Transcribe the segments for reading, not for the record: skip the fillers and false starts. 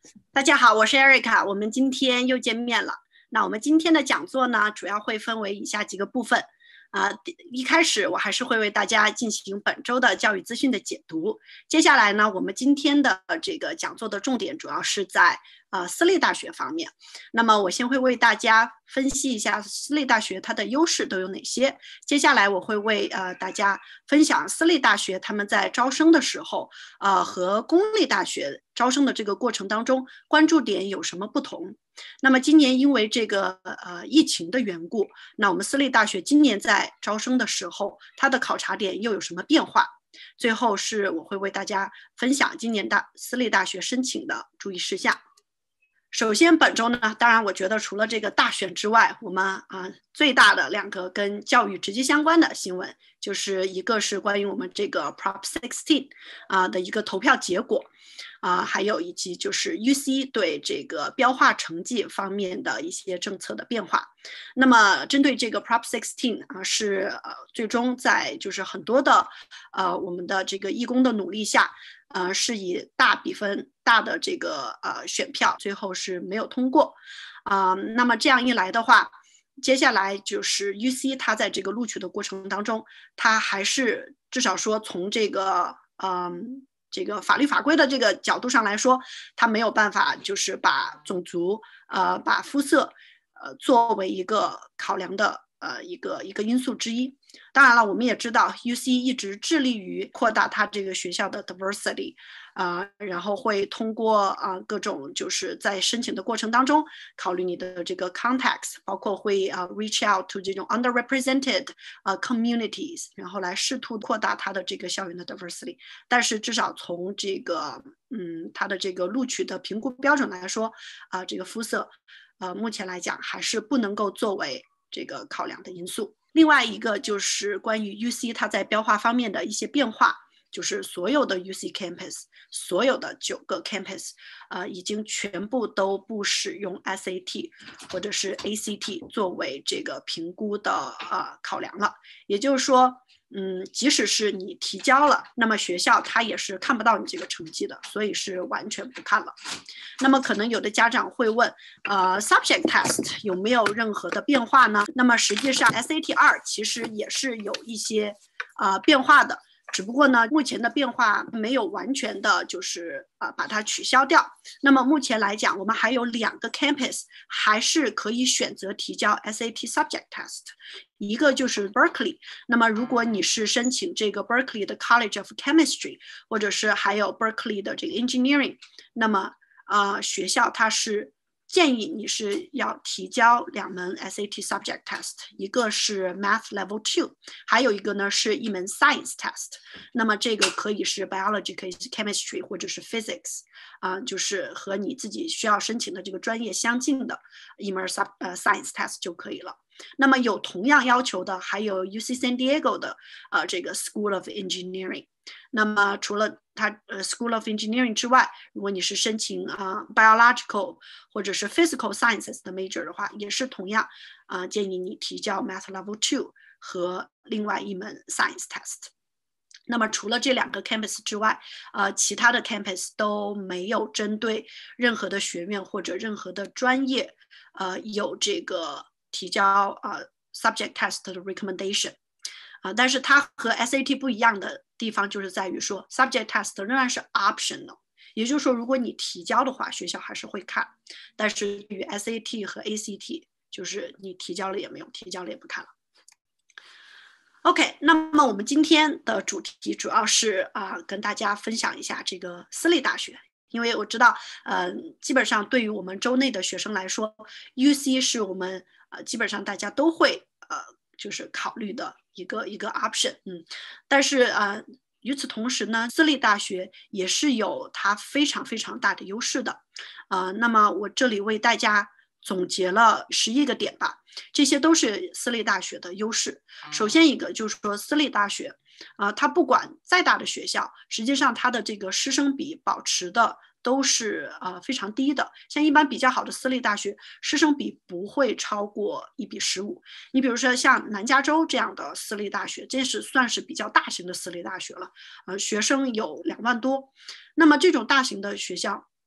大家好，我是 Erica，我们今天又见面了。那我们今天的讲座呢，主要会分为以下几个部分。一开始我还是会为大家进行本周的教育资讯的解读。接下来呢，我们今天的这个讲座的重点主要是在私立大学方面。那么我先会为大家分析一下私立大学它的优势都有哪些。接下来我会为大家分享私立大学他们在招生的时候和公立大学招生的这个过程当中关注点有什么不同。那么今年因为这个疫情的缘故，那我们私立大学今年在招生的时候，它的考察点又有什么变化？最后是我会为大家分享今年私立大学申请的注意事项。首先本周呢，当然我觉得除了这个大选之外，我们最大的两个跟教育直接相关的新闻，就是一个是关于我们这个 Prop 16的一个投票结果。还有以及就是 UC 对这个标化成绩方面的一些政策的变化。那么针对这个 Prop 16是最终在就是很多的我们的这个义工的努力下，是以大比分大的这个选票最后是没有通过。那么这样一来的话，接下来就是 UC 它在这个录取的过程当中，它还是至少说从这个这个法律法规的这个角度上来说，它没有办法就是把种族把肤色作为一个考量的一个因素之一。当然了，我们也知道 UC 一直致力于扩大它这个学校的 diversity，然后会通过各种就是在申请的过程当中考虑你的这个 context， 包括会reach out to 这种 underrepresented communities， 然后来试图扩大它的这个校园的 diversity。但是至少从这个它的这个录取的评估标准来说，这个肤色目前来讲还是不能够作为这个考量的因素。另外一个就是关于 UC 它在标化方面的一些变化，就是所有的 UC campus， 所有的9个 campus，已经全部都不使用 SAT 或者是 ACT 作为这个评估的考量了。也就是说，即使是你提交了，那么学校它也是看不到你这个成绩的，所以是完全不看了。那么可能有的家长会问，subject test 有没有任何的变化呢？那么实际上 SAT2 其实也是有一些变化的，只不过呢，目前的变化没有完全的就是把它取消掉。那么目前来讲，我们还有2个 campus 还是可以选择提交 SAT subject test， 一个就是 Berkeley。那么如果你是申请这个 Berkeley 的 College of Chemistry， 或者是还有 Berkeley 的这个 Engineering， 那么学校它是建议你是要提交2门 SAT subject test， 一个是 Math Level 2， 还有一个呢是一门 Science test。那么这个可以是 Biology， 可以是 Chemistry 或者是 Physics，就是和你自己需要申请的这个专业相近的一门Science test 就可以了。那么有同样要求的还有 UC San Diego 的这个 School of Engineering。那么除了它School of Engineering 之外，如果你是申请biological 或者是 physical sciences 的 major 的话，也是同样建议你提交 Math Level 2和另外一门 Science test。那么除了这2个 campus 之外，其他的 campus 都没有针对任何的学院或者任何的专业有这个提交subject test 的 recommendation。但是它和 SAT 不一样的地方就是在于说 subject test 仍然是 optional， 也就是说如果你提交的话，学校还是会看。但是与 SAT 和 ACT 就是你提交了也没用，提交了也不看了。OK， 那么我们今天的主题主要是跟大家分享一下这个私立大学。因为我知道基本上对于我们州内的学生来说 UC 是我们基本上大家都会就是考虑的一个 option。但是与此同时呢，私立大学也是有它非常非常大的优势的。那么我这里为大家总结了11个点吧，这些都是私立大学的优势。首先一个就是说私立大学它不管再大的学校，实际上它的这个师生比保持的都是非常低的。像一般比较好的私立大学，师生比不会超过1:15。你比如说像南加州这样的私立大学，这是算是比较大型的私立大学了，学生有2万多。那么这种大型的学校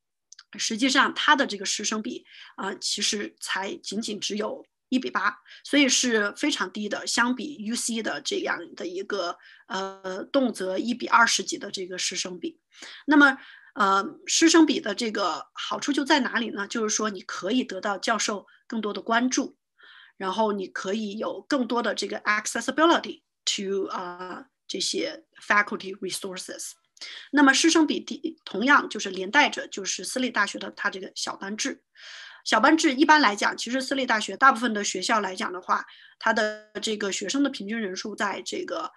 实际上它的这个师生比其实才仅仅只有1:8，所以是非常低的，相比 UC 的这样的一个动辄1:20几的这个师生比。那么师生比的这个好处就在哪里呢？就是说你可以得到教授更多的关注，然后你可以有更多的这个 accessibility to 这些 faculty resources。那么师生比同样就是连带着就是私立大学的它这个小班制。小班制一般来讲，其实私立大学大部分的学校来讲的话，它的这个学生的平均人数在这个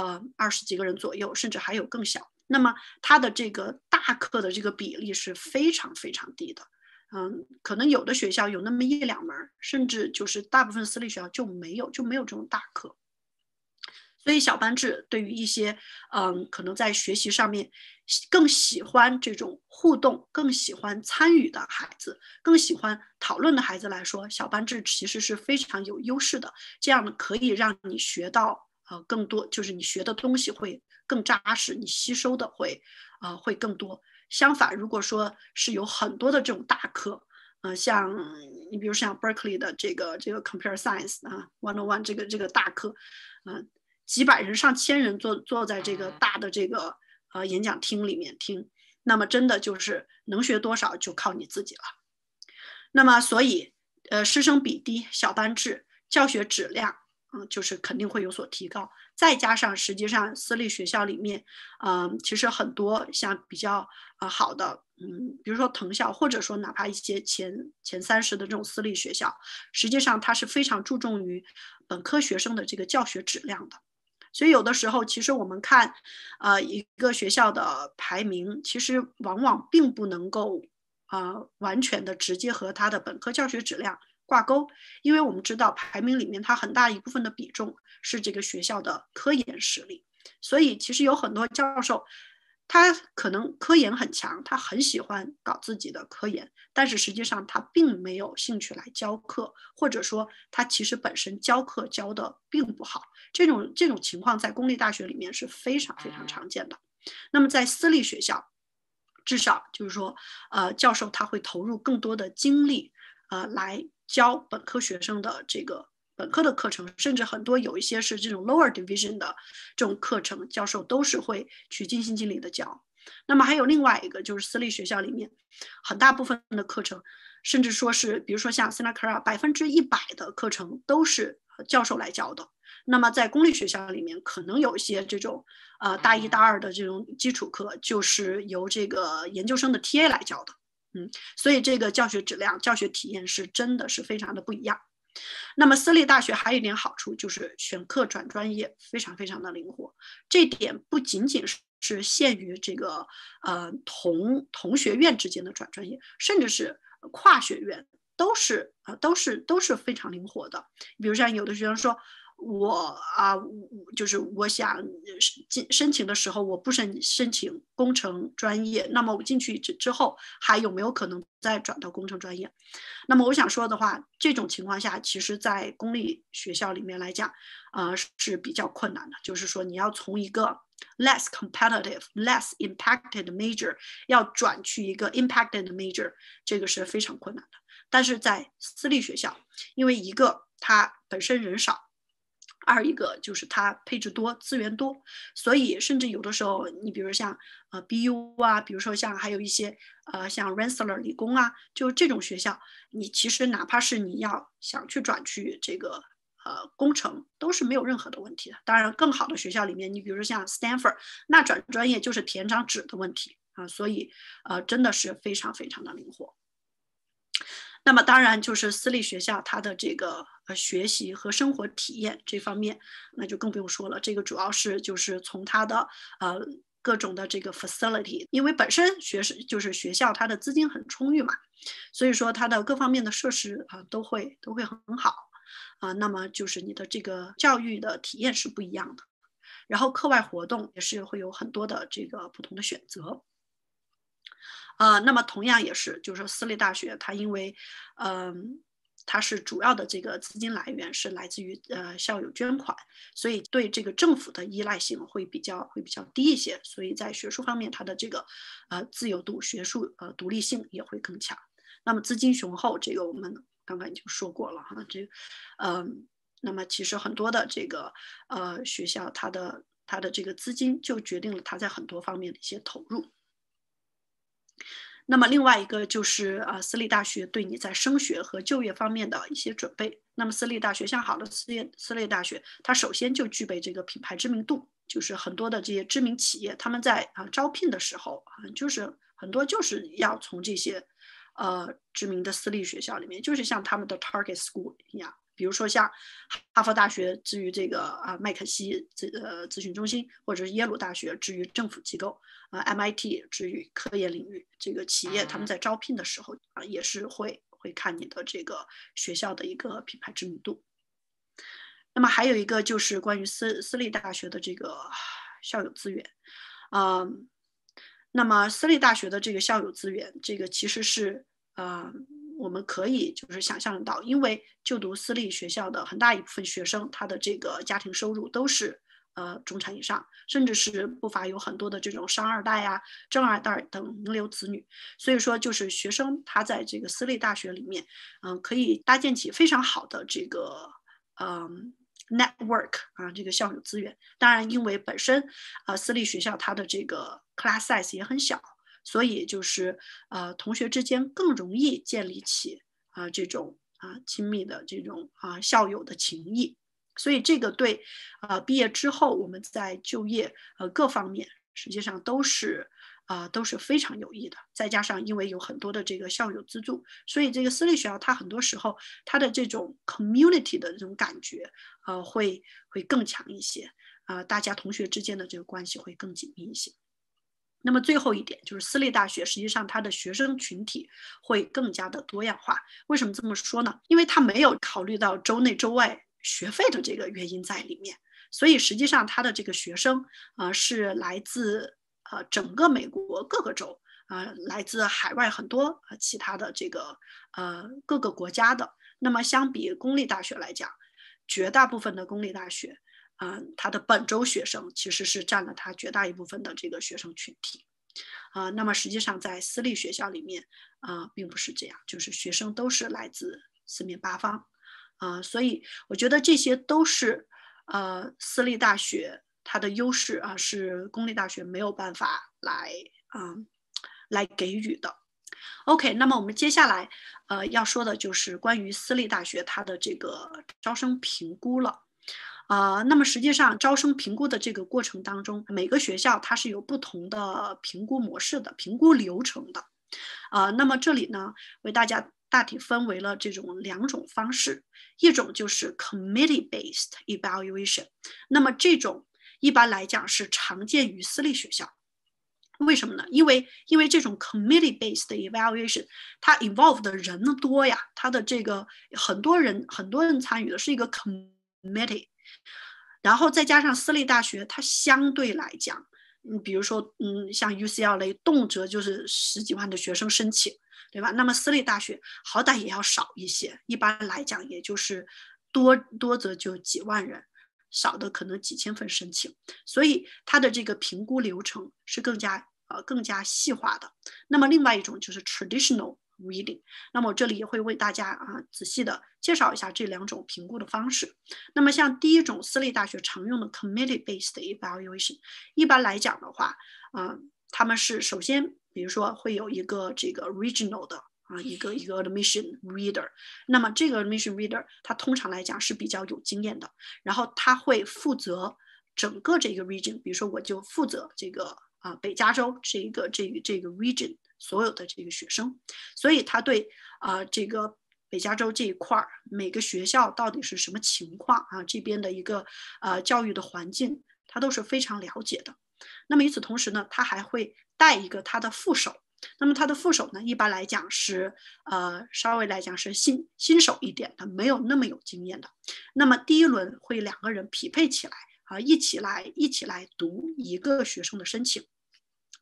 20几个人左右，甚至还有更小。那么它的这个大课的这个比例是非常非常低的。可能有的学校有那么1、2门，甚至就是大部分私立学校就没有这种大课。所以小班制对于一些可能在学习上面更喜欢这种互动、更喜欢参与的孩子、更喜欢讨论的孩子来说，小班制其实是非常有优势的。这样可以让你学到更多，就是你学的东西会更扎实，你吸收的会更多。相反，如果说是有很多的这种大课，像你比如像 Berkeley 的这个 Computer Science 101这个大课，几百人、上千人坐在这个大的这个演讲厅里面听，那么真的就是能学多少就靠你自己了。那么所以师生比低、小班制、教学质量就是肯定会有所提高。再加上实际上私立学校里面其实很多像比较好的比如说藤校，或者说哪怕一些前30的这种私立学校，实际上它是非常注重于本科学生的这个教学质量的。所以有的时候其实我们看一个学校的排名，其实往往并不能够完全的直接和它的本科教学质量挂钩，因为我们知道排名里面它很大一部分的比重是这个学校的科研实力。所以其实有很多教授他可能科研很强，他很喜欢搞自己的科研，但是实际上他并没有兴趣来教课，或者说他其实本身教课教的并不好。这种情况在公立大学里面是非常非常常见的。那么在私立学校，至少就是说教授他会投入更多的精力来教本科学生的这个本科的课程，甚至很多有一些是这种 lower division 的这种课程，教授都是会去尽心尽力的教。那么还有另外一个就是私立学校里面很大部分的课程，甚至说是比如说像 Santa Clara 100%的课程都是教授来教的。那么在公立学校里面，可能有一些这种大1、大2的这种基础课，就是由这个研究生的 TA 来教的。所以这个教学质量、教学体验是真的是非常的不一样。那么私立大学还有一点好处，就是选课转专业非常非常的灵活。这点不仅仅是限于这个同学院之间的转专业，甚至是跨学院都是非常灵活的。比如像有的学生说，就是我想申请的时候，我不申请工程专业，那么我进去之后还有没有可能再转到工程专业？那么我想说的话，这种情况下，其实在公立学校里面来讲，是比较困难的。就是说，你要从一个 less competitive, less impacted major 要转去一个 impacted major， 这个是非常困难的。但是在私立学校，因为一个它本身人少，二一个就是它配置多、资源多，所以甚至有的时候，你比如像BU 啊，比如说像还有一些像 Rensselaer 理工啊，就这种学校，你其实哪怕是你要想去转去这个工程，都是没有任何的问题的。当然，更好的学校里面，你比如说像 Stanford， 那转专业就是填张纸的问题所以真的是非常非常的灵活。那么当然就是私立学校它的这个学习和生活体验这方面，那就更不用说了。这个主要是就是从它的各种的这个 facility， 因为本身就是学校它的资金很充裕嘛，所以说它的各方面的设施都会很好那么就是你的这个教育的体验是不一样的。然后课外活动也是会有很多的这个不同的选择。那么同样也是，就是说私立大学它因为它是主要的这个资金来源是来自于校友捐款，所以对这个政府的依赖性会比较低一些，所以在学术方面它的这个自由度、学术独立性也会更强。那么资金雄厚，这个我们刚刚已经说过了哈，那么其实很多的这个学校它的这个资金就决定了它在很多方面的一些投入。那么另外一个就是私立大学对你在升学和就业方面的一些准备。那么私立大学像好的私立大学，它首先就具备这个品牌知名度，就是很多的这些知名企业，他们在招聘的时候就是很多就是要从这些知名的私立学校里面，就是像他们的 target school 一样。比如说像哈佛大学至于这个麦肯锡咨询中心，或者是耶鲁大学至于政府机构，MIT 至于科研领域，这个企业他们在招聘的时候也是会看你的这个学校的一个品牌知名度。那么还有一个就是关于私立大学的这个校友资源，那么私立大学的这个校友资源，这个其实是我们可以就是想象到，因为就读私立学校的很大一部分学生，他的这个家庭收入都是中产以上，甚至是不乏有很多的这种商二代啊、正二代等名流子女。所以说，就是学生他在这个私立大学里面，可以搭建起非常好的这个network 这个校友资源。当然，因为本身私立学校它的这个 class size 也很小。所以就是同学之间更容易建立起这种亲密的这种校友的情谊，所以这个对毕业之后我们在就业各方面实际上都是非常有益的。再加上因为有很多的这个校友资助，所以这个私立学校它很多时候它的这种 community 的这种感觉会更强一些，大家同学之间的这个关系会更紧密一些。那么最后一点就是私立大学实际上它的学生群体会更加的多样化。为什么这么说呢？因为它没有考虑到州内州外学费的这个原因在里面，所以实际上它的这个学生是来自整个美国各个州来自海外很多其他的这个各个国家的。那么相比公立大学来讲，绝大部分的公立大学他的本州学生其实是占了他绝大一部分的这个学生群体那么实际上在私立学校里面并不是这样，就是学生都是来自四面八方所以我觉得这些都是私立大学它的优势是公立大学没有办法来给予的。OK， 那么我们接下来要说的就是关于私立大学它的这个招生评估了。那么实际上招生评估的这个过程当中，每个学校它是有不同的评估模式的、评估流程的。那么这里呢，为大家大体分为了这种2种方式，一种就是 committee-based evaluation。那么这种一般来讲是常见于私立学校。为什么呢？因为这种 committee-based evaluation， 它 involve 的人多呀，它的这个很多人参与的是一个 committee。然后再加上私立大学，它相对来讲，比如说，像 UCLA 动辄就是10几万的学生申请，对吧？那么私立大学好歹也要少一些，一般来讲也就是多则就几万人，少的可能几千份申请，所以它的这个评估流程是更加细化的。那么另外一种就是 traditional reading， 那么我这里也会为大家仔细的介绍一下这2种评估的方式。那么像第一种私立大学常用的 committee-based evaluation， 一般来讲的话，他们是首先比如说会有一个这个 regional 的一个 admission reader， 那么这个 admission reader 他通常来讲是比较有经验的，然后他会负责整个这个 region， 比如说我就负责这个北加州这个 region 所有的这个学生，所以他对这个北加州这一块每个学校到底是什么情况这边的一个教育的环境，他都是非常了解的。那么与此同时呢，他还会带一个他的副手。那么他的副手呢，一般来讲是稍微来讲是新手一点的，没有那么有经验的。那么第一轮会2个人匹配起来一起来读一个学生的申请。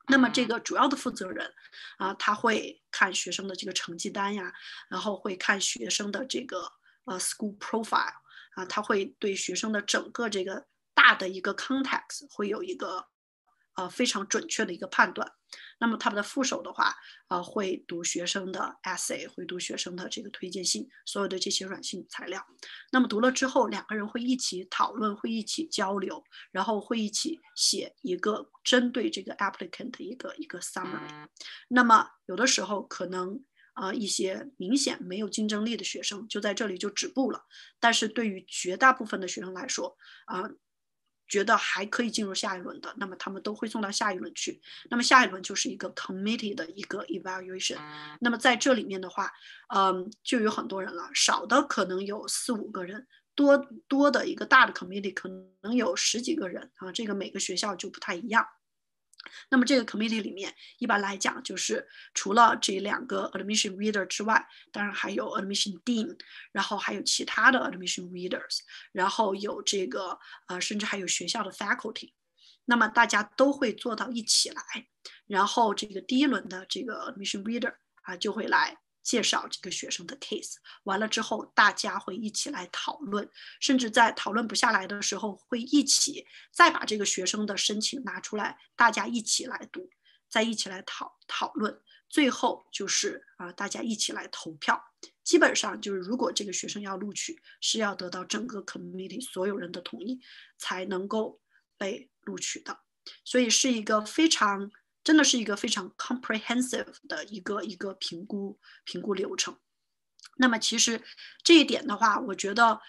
那么这个主要的负责人他会看学生的这个成绩单呀，然后会看学生的这个school profile 他会对学生的整个这个大的一个 context 会有一个非常准确的一个判断。那么他们的副手的话会读学生的 essay， 会读学生的这个推荐信，所有的这些软性材料。那么读了之后，两个人会一起讨论，会一起交流，然后会一起写一个针对这个 applicant 的一个 summary。那么有的时候可能一些明显没有竞争力的学生就在这里就止步了，但是对于绝大部分的学生来说觉得还可以进入下一轮的，那么他们都会送到下一轮去。那么下一轮就是一个 committee 的一个 evaluation。那么在这里面的话，就有很多人了，少的可能有4、5个人，多的一个大的 committee 可能有10几个人这个每个学校就不太一样。那么这个 committee 里面一般来讲就是除了这2个 admission reader 之外，当然还有 admission dean， 然后还有其他的 admission readers， 然后有这个甚至还有学校的 faculty。那么大家都会坐到一起来，然后这个第一轮的这个 admission reader 就会来介绍这个学生的 case， 完了之后大家会一起来讨论，甚至在讨论不下来的时候会一起再把这个学生的申请拿出来，大家一起来读，再一起来讨论，最后就是大家一起来投票。基本上就是如果这个学生要录取，是要得到整个 committee 所有人的同意才能够被录取的，所以是一个真的是一个非常 comprehensive 的一个评估流程。那么其实这一点的话，我觉得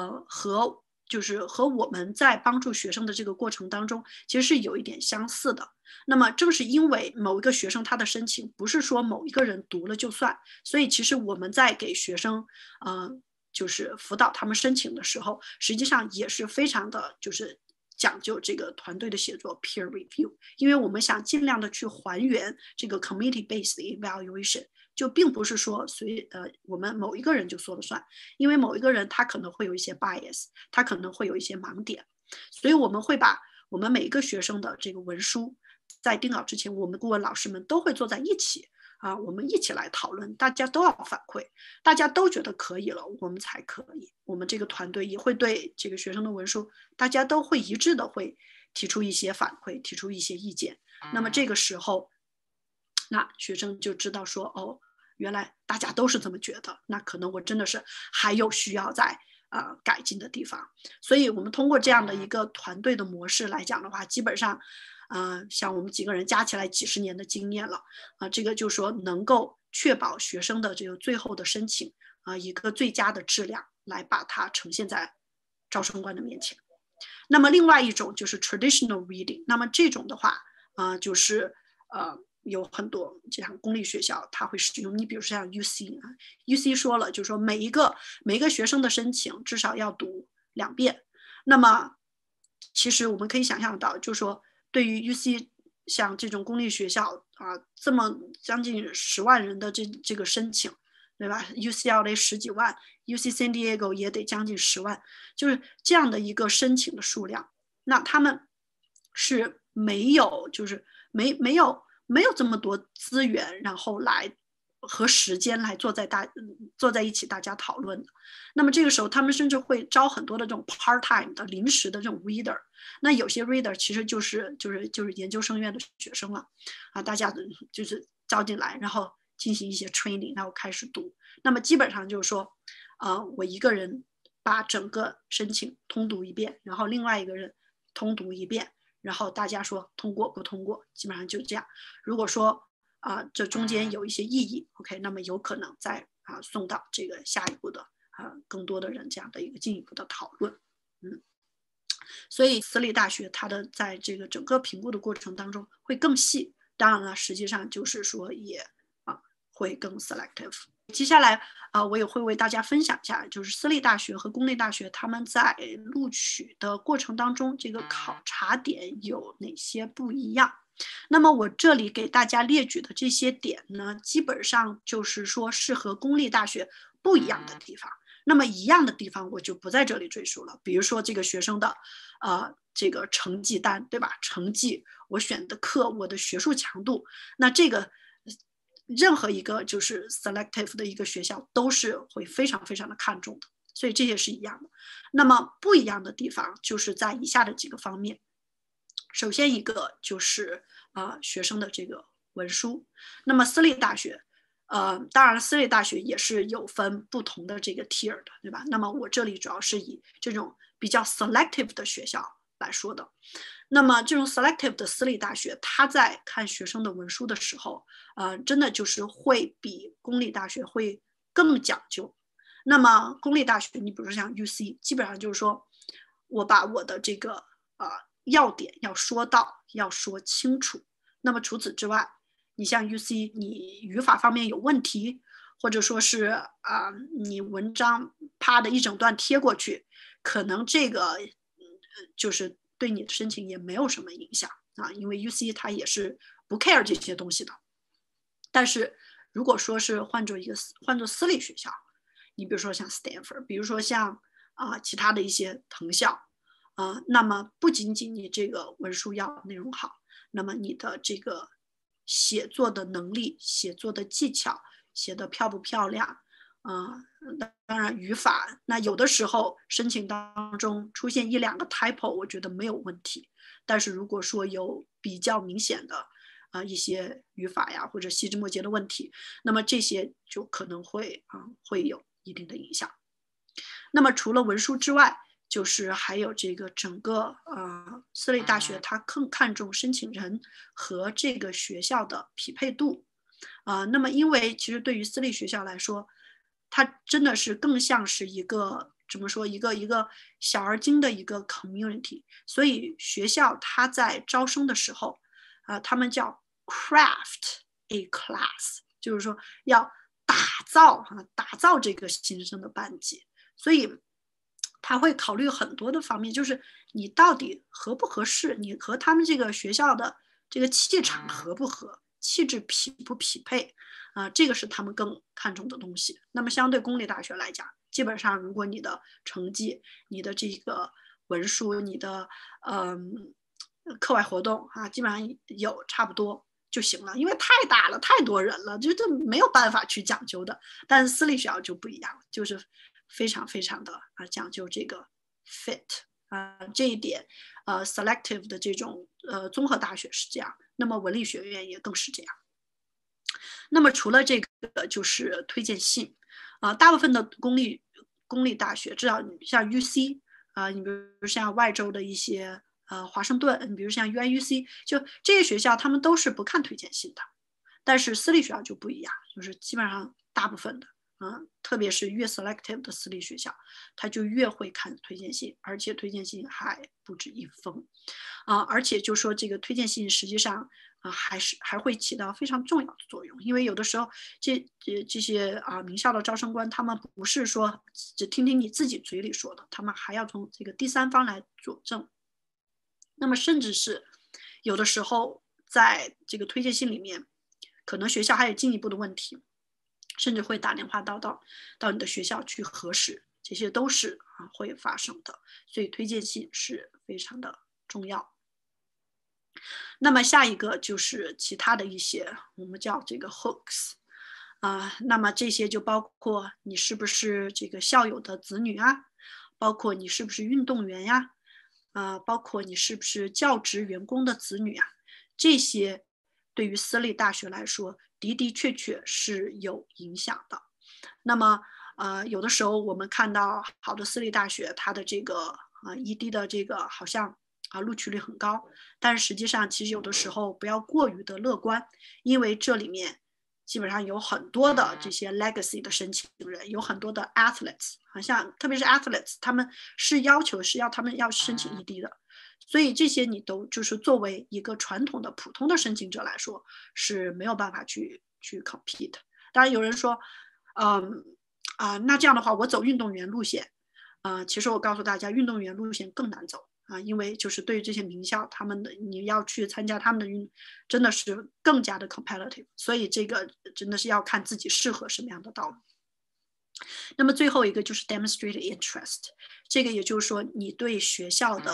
和我们在帮助学生的这个过程当中，其实是有一点相似的。那么正是因为某一个学生他的申请不是说某一个人读了就算，所以其实我们在给学生就是辅导他们申请的时候，实际上也是非常的就是讲究这个团队的协作 peer review， 因为我们想尽量的去还原这个 committee based evaluation， 就并不是说我们某一个人就说了算，因为某一个人他可能会有一些 bias， 他可能会有一些盲点，所以我们会把我们每一个学生的这个文书在定稿之前，我们顾问老师们都会坐在一起我们一起来讨论，大家都要反馈，大家都觉得可以了，我们才可以。我们这个团队也会对这个学生的文书，大家都会一致的会提出一些反馈，提出一些意见。那么这个时候，那学生就知道说，原来大家都是这么觉得，那可能我真的是还有需要再改进的地方。所以我们通过这样的一个团队的模式来讲的话，基本上像我们几个人加起来几10年的经验了这个就是说能够确保学生的这个最后的申请一个最佳的质量来把它呈现在招生官的面前。那么另外一种就是 traditional reading， 那么这种的话就是有很多这样公立学校它会使用，你比如说像 UC 说了，就是说每一个学生的申请至少要读2遍。那么其实我们可以想象到，就是说对于 UC 像这种公立学校这么将近10万人的这个申请，对吧 ？UCLA 10几万 ，UC San Diego 也得将近10万，就是这样的一个申请的数量。那他们是没有这么多资源，然后来和时间来坐在一起大家讨论的。那么这个时候他们甚至会招很多的这种 part time 的临时的这种 reader， 那有些 reader 其实就是研究生院的学生了大家就是招进来，然后进行一些 training， 然后开始读。那么基本上就是说我一个人把整个申请通读一遍，然后另外一个人通读一遍，然后大家说通过不通过，基本上就这样。如果说这中间有一些异议 OK， 那么有可能再送到这个下一步的更多的人这样的一个进一步的讨论。所以私立大学它的在这个整个评估的过程当中会更细，当然了实际上就是说也会更 selective。接下来我也会为大家分享一下，就是私立大学和公立大学他们在录取的过程当中，这个考察点有哪些不一样。那么我这里给大家列举的这些点呢，基本上就是说是和公立大学不一样的地方。那么一样的地方我就不在这里赘述了，比如说这个学生的这个成绩单，对吧？成绩，我选的课，我的学术强度，那这个任何一个就是 selective 的一个学校都是会非常非常的看重的，所以这些是一样的。那么不一样的地方就是在以下的几个方面。首先一个就是学生的这个文书。那么私立大学，当然私立大学也是有分不同的这个 tier 的，对吧？那么我这里主要是以这种比较 selective 的学校来说的。那么这种 selective 的私立大学，他在看学生的文书的时候，真的就是会比公立大学会更讲究。那么公立大学，你比如说像 UC， 基本上就是说我把我的这个要点要说到，要说清楚。那么除此之外，你像 UC， 你语法方面有问题，或者说是你文章啪的一整段贴过去，可能这个就是对你的申请也没有什么影响因为 UC 它也是不 care 这些东西的。但是如果说是换作私立学校，你比如说像 Stanford， 比如说像其他的一些藤校那么不仅仅你这个文书要内容好，那么你的这个写作的能力、写作的技巧、写得漂不漂亮当然语法，那有的时候申请当中出现1-2个 typo， 我觉得没有问题。但是如果说有比较明显的一些语法呀或者细枝末节的问题，那么这些就可能会有一定的影响。那么除了文书之外，就是还有这个整个私立大学，它更看重申请人和这个学校的匹配度那么因为其实对于私立学校来说，它真的是更像是一个怎么说一个小而精的一个 community， 所以学校它在招生的时候他们叫 craft a class， 就是说要打造这个新生的班级，所以他会考虑很多的方面，就是你到底合不合适，你和他们这个学校的这个气场合不合，气质匹不匹配这个是他们更看重的东西。那么相对公立大学来讲，基本上如果你的成绩、你的这个文书、你的课外活动基本上有差不多就行了，因为太大了，太多人了，这没有办法去讲究的。但是私立学校就不一样，就是非常非常的讲究这个 fit 这一点selective 的这种综合大学是这样，那么文理学院也更是这样。那么除了这个就是推荐信大部分的公立大学，至少像 UC 你比如像外州的一些华盛顿，你比如像 UIUC， 就这些学校他们都是不看推荐信的。但是私立学校就不一样，就是基本上大部分的特别是越 selective 的私立学校，他就越会看推荐信，而且推荐信还不止一封而且就说这个推荐信实际上还会起到非常重要的作用，因为有的时候这些名校的招生官，他们不是说只听听你自己嘴里说的，他们还要从这个第三方来佐证。那么甚至是有的时候在这个推荐信里面，可能学校还有进一步的问题，甚至会打电话到你的学校去核实，这些都是会发生的。所以推荐信是非常的重要。那么下一个就是其他的一些我们叫这个 hooks那么这些就包括你是不是这个校友的子女包括你是不是运动员呀包括你是不是教职员工的子女这些对于私立大学来说的确是有影响的。那么有的时候我们看到好的私立大学，它的这个ED 的这个好像录取率很高，但是实际上其实有的时候不要过于的乐观，因为这里面基本上有很多的这些 legacy 的申请人，有很多的 athletes， 好像特别是 athletes， 他们是要他们要申请 ED 的，所以这些你都就是作为一个传统的普通的申请者来说是没有办法去 compete。当然有人说那这样的话我走运动员路线其实我告诉大家运动员路线更难走因为就是对于这些名校他们的你要去参加他们的真的是更加的 competitive， 所以这个真的是要看自己适合什么样的道路。那么最后一个就是 demonstrate interest， 这个也就是说你对学校的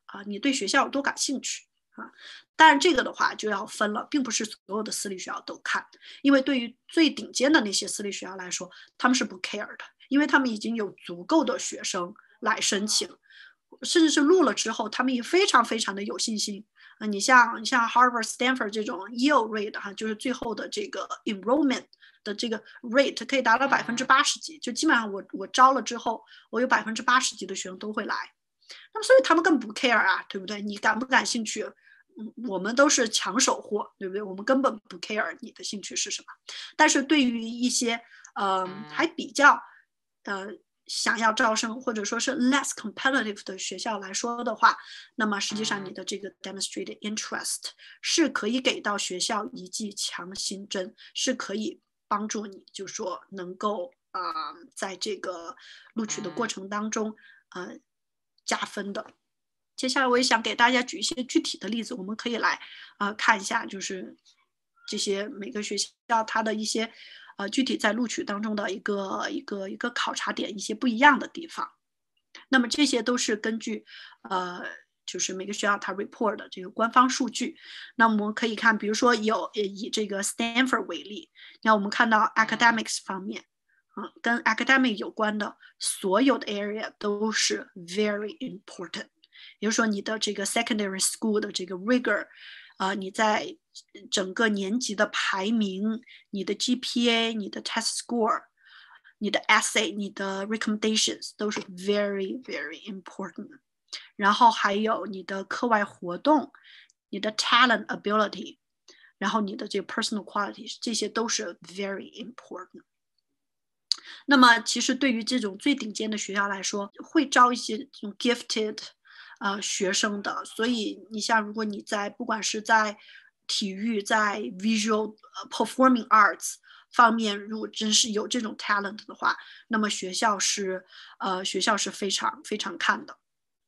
你对学校有多感兴趣啊。当然这个的话就要分了，并不是所有的私立学校都看，因为对于最顶尖的那些私立学校来说，他们是不 care 的，因为他们已经有足够的学生来申请，甚至是录了之后，他们也非常非常的有信心。你像 Harvard、Stanford 这种 yield rate 哈，就是最后的这个 enrollment 的这个 rate 可以达到80%几，就基本上我招了之后，我有80%几的学生都会来。那么所以他们更不 care 啊，对不对？你感不感兴趣？我们都是抢手货，对不对？我们根本不 care 你的兴趣是什么。但是对于一些还比较想要招生或者说是 less competitive 的学校来说的话，那么实际上你的这个 demonstrated interest 是可以给到学校一剂强心针，是可以帮助你，就是说能够在这个录取的过程当中加分的。接下来我也想给大家举一些具体的例子，我们可以来看一下，就是这些每个学校它的一些具体在录取当中的一个考察点，一些不一样的地方。那么这些都是根据就是每个学校它 report 的这个官方数据。那我们可以看，比如说以这个 Stanford 为例，那我们看到 academics 方面。跟 academic 有关的所有的 area 都是 very important， 也就是说你的这个 secondary school 的这个 rigor，你在整个年级的排名，你的 GPA， 你的 test score， 你的 essay， 你的 recommendations 都是 very very important。然后还有你的课外活动，你的 talent ability， 然后你的这个 personal qualities， 这些都是 very important。那么其实对于这种最顶尖的学校来说，会招一些这种 gifted 学生的，所以你像如果你在不管是在体育，在 visual performing arts 方面，如果真是有这种 talent 的话，那么学校是非常非常看的。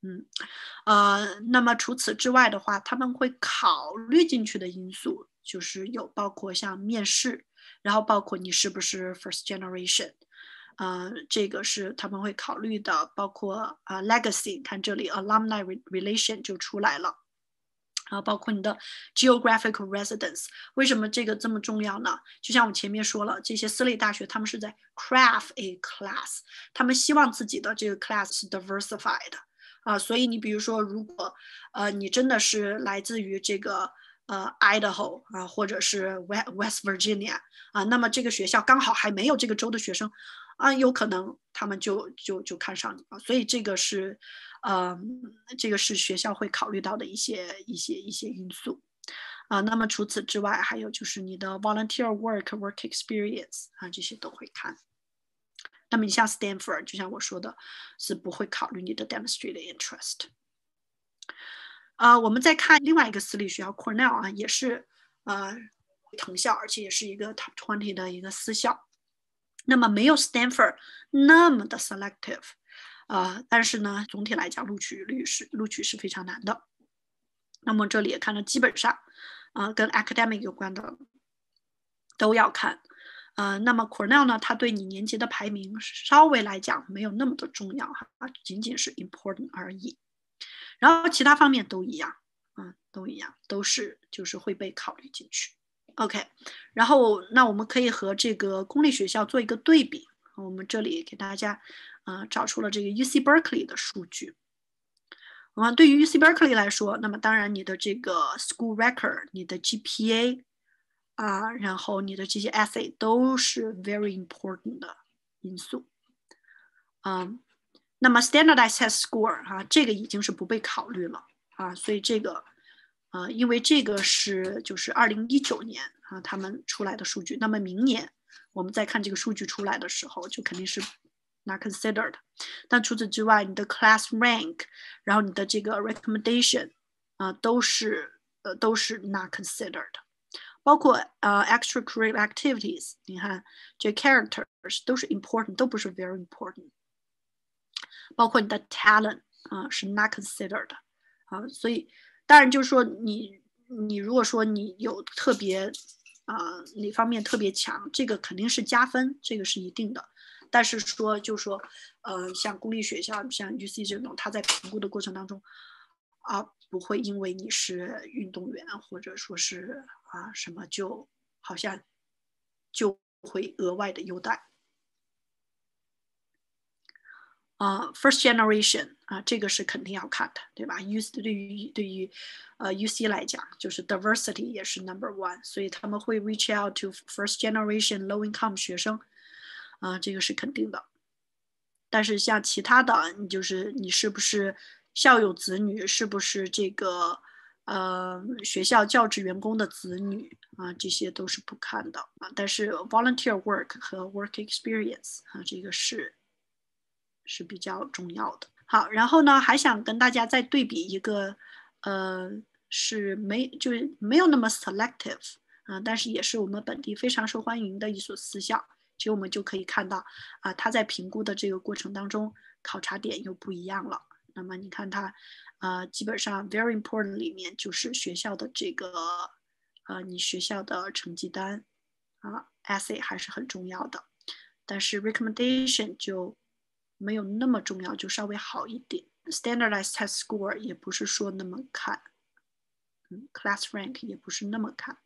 那么除此之外的话，他们会考虑进去的因素就是有包括像面试，然后包括你是不是 first generation，这个是他们会考虑的，包括legacy， 看这里 alumni relation 就出来了。包括你的 geographical residence， 为什么这个这么重要呢？就像我前面说了，这些私立大学他们是在 craft a class， 他们希望自己的这个 class 是 diversified 所以你比如说，如果你真的是来自于这个Idaho 或者是 West Virginia 那么这个学校刚好还没有这个州的学生有可能他们就看上你所以这个是学校会考虑到的一些因素那么除此之外，还有就是你的 volunteer work experience 这些都会看。那么你像 Stanford， 就像我说的，是不会考虑你的 demonstrated interest。我们再看另外一个私立学校 Cornell 也是藤校，而且也是一个 top 20的一个私校。那么没有 Stanford 那么的 selective，但是呢，总体来讲录取是非常难的。那么这里也看到，基本上跟 academic 有关的都要看。那么 Cornell 呢，它对你年级的排名稍微来讲没有那么的重要仅仅是 important 而已。然后其他方面都一样，都一样，都是就是会被考虑进去。OK， 然后那我们可以和这个公立学校做一个对比。我们这里给大家找出了这个 UC Berkeley 的数据。对于 UC Berkeley 来说，那么当然你的这个 school record， 你的 GPA 然后你的这些 essay 都是 very important 的因素。那么 standardized test score 这个已经是不被考虑了所以这个因为这个是就是2019年他们出来的数据，那么明年我们再看这个数据出来的时候，就肯定是 not considered。但除此之外，你的 class rank， 然后你的这个 recommendation 都是 not considered。包括extracurricular activities， 你看这 characters 都是 important， 都不是 very important。包括你的 talent 是 not considered 所以当然就是说你如果说你有特别哪方面特别强，这个肯定是加分，这个是一定的。但是说就是说像公立学校像 UC 这种，它在评估的过程当中不会因为你是运动员或者说是什么就好像就会额外的优待。First generation 这个是肯定要看的，对吧？对于UC 来讲，就是 diversity 也是 number1，所以他们会 reach out to first generation low income 学生，这个是肯定的。但是像其他的，你是不是校友子女，是不是这个学校教职员工的子女这些都是不看的但是 volunteer work 和 work experience 这个是比较重要的。好，然后呢，还想跟大家再对比一个，就是没有那么 selective 但是也是我们本地非常受欢迎的一所私校。其实我们就可以看到它在评估的这个过程当中，考察点又不一样了。那么你看它，基本上 very important 里面就是学校的这个，你学校的成绩单essay 还是很重要的，但是 recommendation 就没有那么重要，就稍微好一点。Standardized test score 也不是说那么看，class rank 也不是那么看。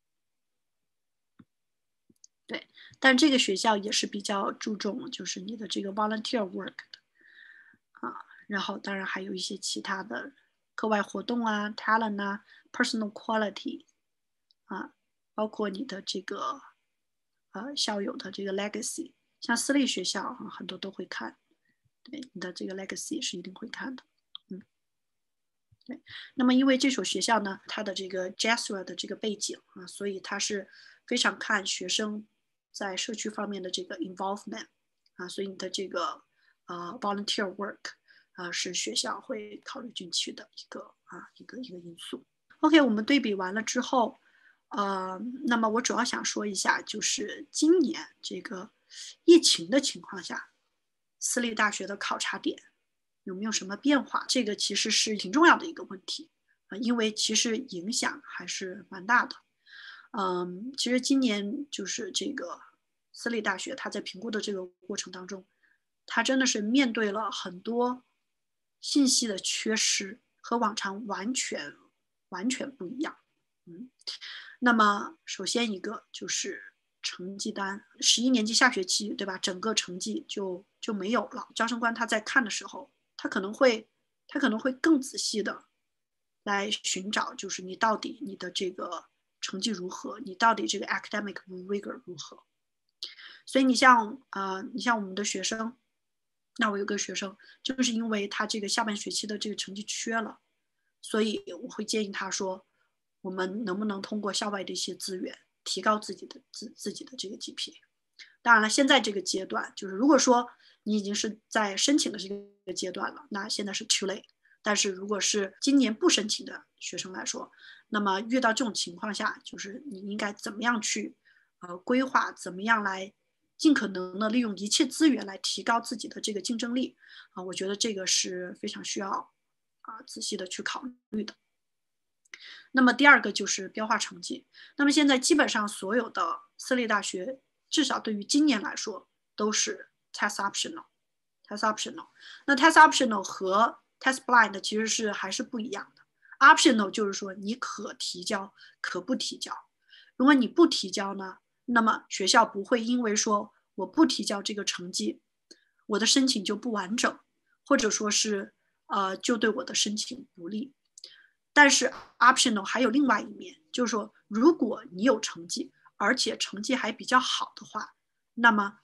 对，但这个学校也是比较注重就是你的这个 volunteer work 的然后当然还有一些其他的课外活动talent personal quality 包括你的这个校友的这个 legacy， 像私立学校很多都会看，对，你的这个 legacy 是一定会看的。对，那么因为这所学校呢，它的这个 Jesuit 的这个背景所以它是非常看学生在社区方面的这个 involvement 所以你的这个volunteer work 是学校会考虑进去的一个因素。OK， 我们对比完了之后，那么我主要想说一下，就是今年这个疫情的情况下，私立大学的考察点有没有什么变化？这个其实是挺重要的一个问题因为其实影响还是蛮大的。其实今年就是这个私立大学，它在评估的这个过程当中，它真的是面对了很多信息的缺失，和往常完全不一样。那么首先一个就是成绩单，11年级下学期，对吧？整个成绩就没有了。招生官他在看的时候，他可能会更仔细的来寻找，就是你到底你的这个成绩如何，你到底这个 academic rigor 如何。所以你像我们的学生，那我有个学生就是因为他这个下半学期的这个成绩缺了，所以我会建议他说，我们能不能通过校外的一些资源提高自己的这个 GPA。当然了，现在这个阶段就是如果说你已经是在申请的这个阶段了，那现在是 too late。但是如果是今年不申请的学生来说，那么遇到这种情况下，就是你应该怎么样去规划，怎么样来尽可能的利用一切资源来提高自己的这个竞争力我觉得这个是非常需要仔细的去考虑的。那么第二个就是标化成绩。那么现在基本上所有的私立大学，至少对于今年来说，都是 test optional。test optional。那 test optional 和 test blind 其实是还是不一样的。optional 就是说你可提交，可不提交。如果你不提交呢，那么学校不会因为说我不提交这个成绩，我的申请就不完整，或者说是就对我的申请不利。但是 optional 还有另外一面，就是说如果你有成绩，而且成绩还比较好的话，那么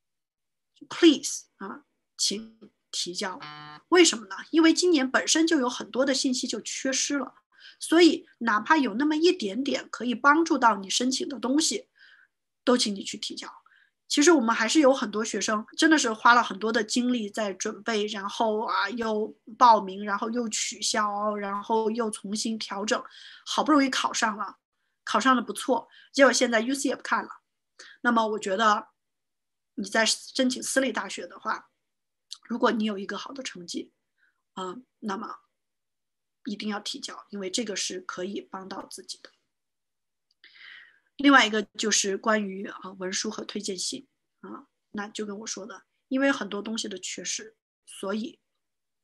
please 请提交。为什么呢？因为今年本身就有很多的信息就缺失了，所以哪怕有那么一点点可以帮助到你申请的东西，都请你去提交。其实我们还是有很多学生真的是花了很多的精力在准备，然后又报名，然后又取消，然后又重新调整，好不容易考上了不错，结果现在 UC 也不看了。那么我觉得你在申请私立大学的话，如果你有一个好的成绩那么一定要提交，因为这个是可以帮到自己的。另外一个就是关于文书和推荐信那就跟我说的，因为很多东西的缺失，所以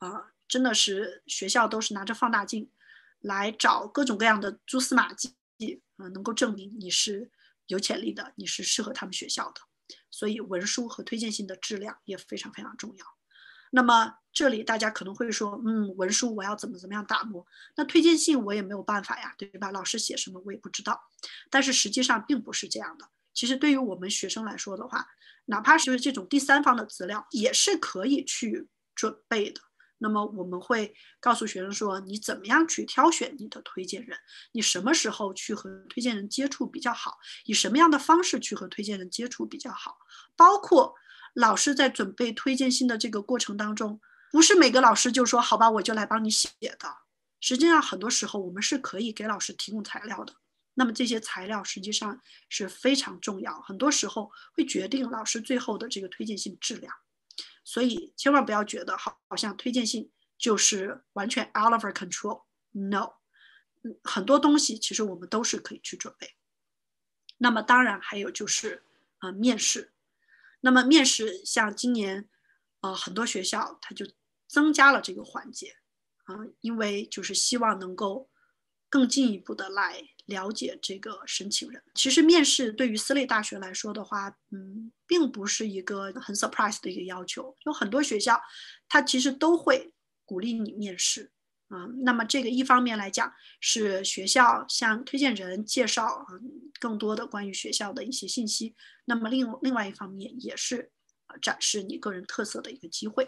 真的是学校都是拿着放大镜来找各种各样的蛛丝马迹，能够证明你是有潜力的，你是适合他们学校的。所以文书和推荐信的质量也非常非常重要。那么这里大家可能会说，文书我要怎么样打磨？那推荐信我也没有办法呀，对吧？老师写什么我也不知道。但是实际上并不是这样的。其实对于我们学生来说的话，哪怕是这种第三方的资料，也是可以去准备的。那么我们会告诉学生说，你怎么样去挑选你的推荐人，你什么时候去和推荐人接触比较好，以什么样的方式去和推荐人接触比较好，包括老师在准备推荐信的这个过程当中，不是每个老师就说好吧我就来帮你写的，实际上很多时候我们是可以给老师提供材料的。那么这些材料实际上是非常重要，很多时候会决定老师最后的这个推荐信质量。所以千万不要觉得好像推荐信就是完全 out of our control。No， 很多东西其实我们都是可以去准备。那么当然还有就是面试。那么面试像今年很多学校它就增加了这个环节因为就是希望能够更进一步的来了解这个申请人。其实面试对于私立大学来说的话，并不是一个很 surprise 的一个要求，有很多学校它其实都会鼓励你面试。那么这个一方面来讲是学校向推荐人介绍更多的关于学校的一些信息，那么另外一方面也是展示你个人特色的一个机会。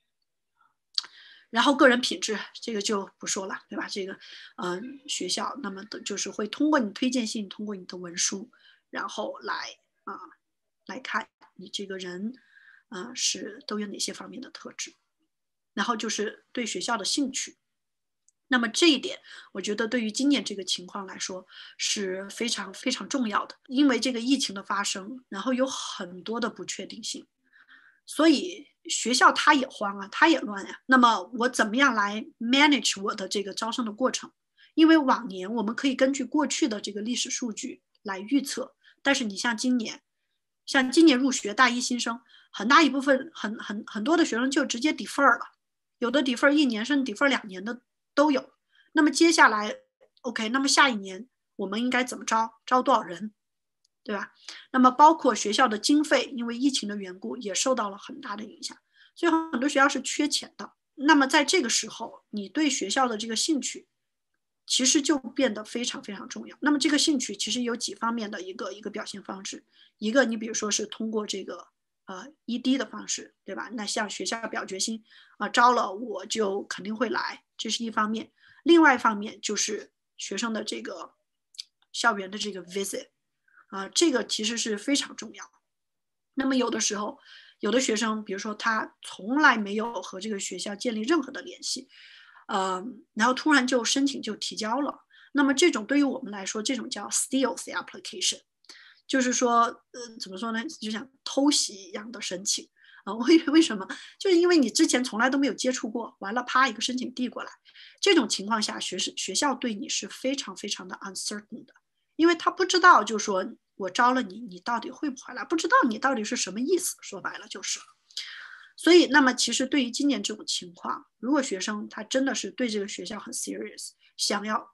然后个人品质这个就不说了，对吧？这个学校那么就是会通过你推荐信，通过你的文书，然后来看你这个人是都有哪些方面的特质，然后就是对学校的兴趣。那么这一点我觉得对于今年这个情况来说是非常非常重要的，因为这个疫情的发生，然后有很多的不确定性，所以学校他也慌啊，他也乱呀。那么我怎么样来 manage 我的这个招生的过程？因为往年我们可以根据过去的这个历史数据来预测，但是你像今年入学大一新生，很大一部分很多的学生就直接 defer 了，有的 defer 1年甚至 defer 2年的都有。那么接下来 OK， 那么下一年我们应该怎么招多少人，对吧？那么包括学校的经费，因为疫情的缘故也受到了很大的影响，所以很多学校是缺钱的。那么在这个时候，你对学校的这个兴趣其实就变得非常非常重要。那么这个兴趣其实有几方面的一个表现方式，一个你比如说是通过这个ED 的方式，对吧？那像学校表决心招了我就肯定会来，这是一方面。另外一方面就是学生的这个校园的这个 visit。这个其实是非常重要。那么有的时候，有的学生，比如说他从来没有和这个学校建立任何的联系，然后突然就申请就提交了。那么这种对于我们来说，这种叫 stealth application， 就是说，怎么说呢，就像偷袭一样的申请为什么？就是因为你之前从来都没有接触过，完了啪一个申请递过来，这种情况下，学校对你是非常非常的 uncertain 的。因为他不知道，就说我招了你，你到底会不会来？不知道你到底是什么意思。说白了就是，所以那么其实对于今年这种情况，如果学生他真的是对这个学校很 serious，想要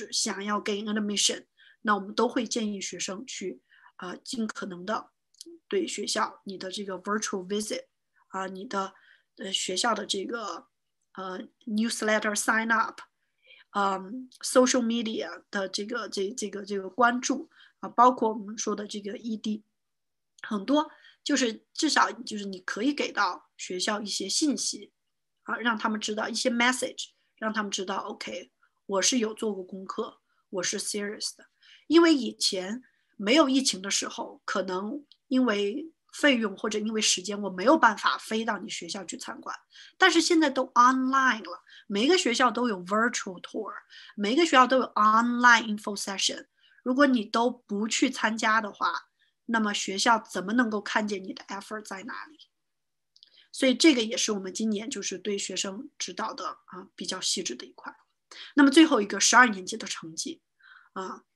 gain admission， 那我们都会建议学生去尽可能的对学校你的这个 virtual visit 你的学校的这个newsletter sign up。social media 的这个关注包括我们说的这个 ED， 很多就是至少就是你可以给到学校一些信息让他们知道一些 message， 让他们知道 OK， 我是有做过功课，我是 serious 的。因为以前没有疫情的时候，可能因为费用或者因为时间，我没有办法飞到你学校去参观，但是现在都 online 了。每个学校都有 virtual tour， 每个学校都有 online info session。如果你都不去参加的话，那么学校怎么能够看见你的 effort 在哪里？所以这个也是我们今年就是对学生指导的比较细致的一块。那么最后一个12年级的成绩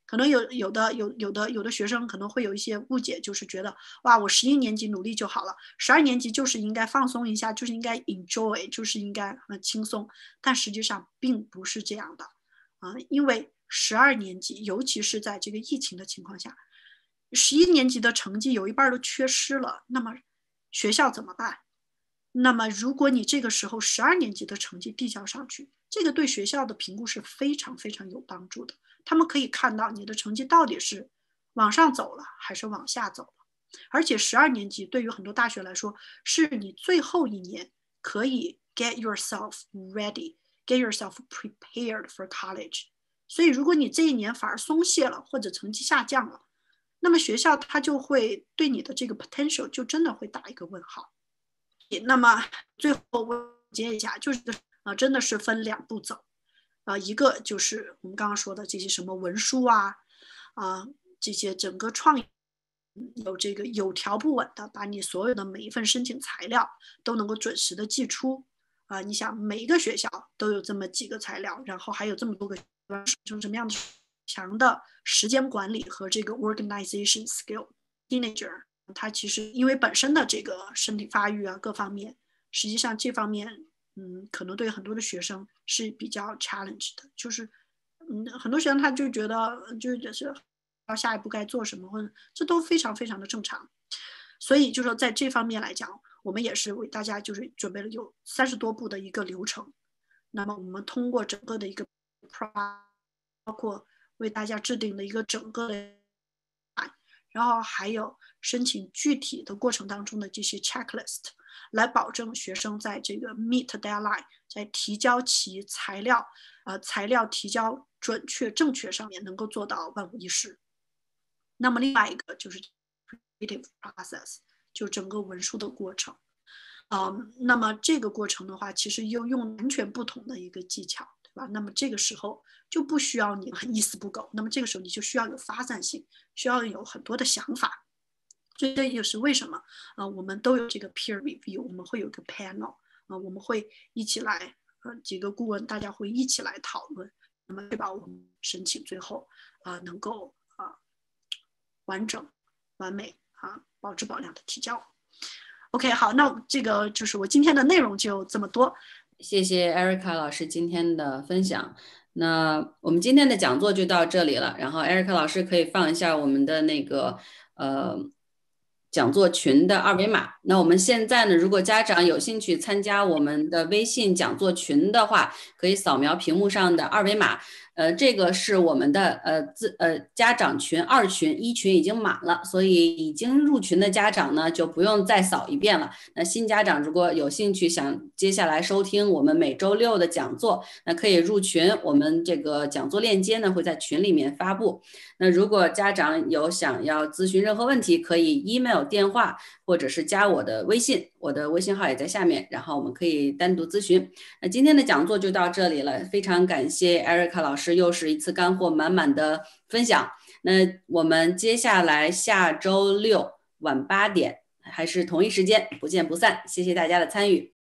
可能有的学生可能会有一些误解，就是觉得哇，我11年级努力就好了，12年级就是应该放松一下，就是应该 enjoy，就是应该轻松。但实际上并不是这样的因为12年级，尤其是在这个疫情的情况下，11年级的成绩有一半都缺失了，那么学校怎么办？那么如果你这个时候12年级的成绩递交上去，这个对学校的评估是非常非常有帮助的。他们可以看到你的成绩到底是往上走了还是往下走了。而且12年级对于很多大学来说，是你最后一年可以 get yourself ready, get yourself prepared for college。所以如果你这一年反而松懈了，或者成绩下降了，那么学校它就会对你的这个 potential 就真的会打一个问号。那么最后我总结一下，就是真的是分2步走一个就是我们刚刚说的这些什么文书这些整个创意有这个有条不紊的把你所有的每一份申请材料都能够准时的寄出你想每一个学校都有这么几个材料，然后还有这么多个成什么样的强的时间管理和这个 organization skill teenager。他其实因为本身的这个身体发育各方面，实际上这方面可能对很多的学生是比较 challenge 的，就是很多学生他就觉得就是下一步该做什么，或者这都非常非常的正常。所以就说在这方面来讲，我们也是为大家就是准备了有30多步的一个流程。那么我们通过整个的一个 包括为大家制定的一个整个的然后还有申请具体的过程当中的这些 checklist， 来保证学生在这个 meet deadline， 在提交其材料提交准确正确上面能够做到万无一失。那么另外一个就是 creative process， 就整个文书的过程。那么这个过程的话，其实又用完全不同的一个技巧，对吧？那么这个时候就不需要你很一丝不苟，那么这个时候你就需要有发散性，需要有很多的想法。所以这也是为什么我们都有这个 peer review， 我们会有个 panel 我们会一起来几个顾问大家会一起来讨论，那么确保我们申请最后能够完整完美保质保量的提交。OK， 好，那这个就是我今天的内容就这么多。 谢谢 Erica 老师今天的分享。那我们今天的讲座就到这里了，然后 Erica 老师可以放一下我们的那个讲座群的2维码。那我们现在呢，如果家长有兴趣参加我们的微信讲座群的话，可以扫描屏幕上的2维码。这个是我们的家长群2群，1群已经满了，所以已经入群的家长呢就不用再扫一遍了。那新家长如果有兴趣想接下来收听我们每周6的讲座，那可以入群，我们这个讲座链接呢会在群里面发布。那如果家长有想要咨询任何问题，可以 email 电话或者是加我的微信，我的微信号也在下面，然后我们可以单独咨询。那今天的讲座就到这里了，非常感谢 Erica 老师又是一次干货满满的分享。那我们接下来下周6晚8点还是同一时间不见不散，谢谢大家的参与。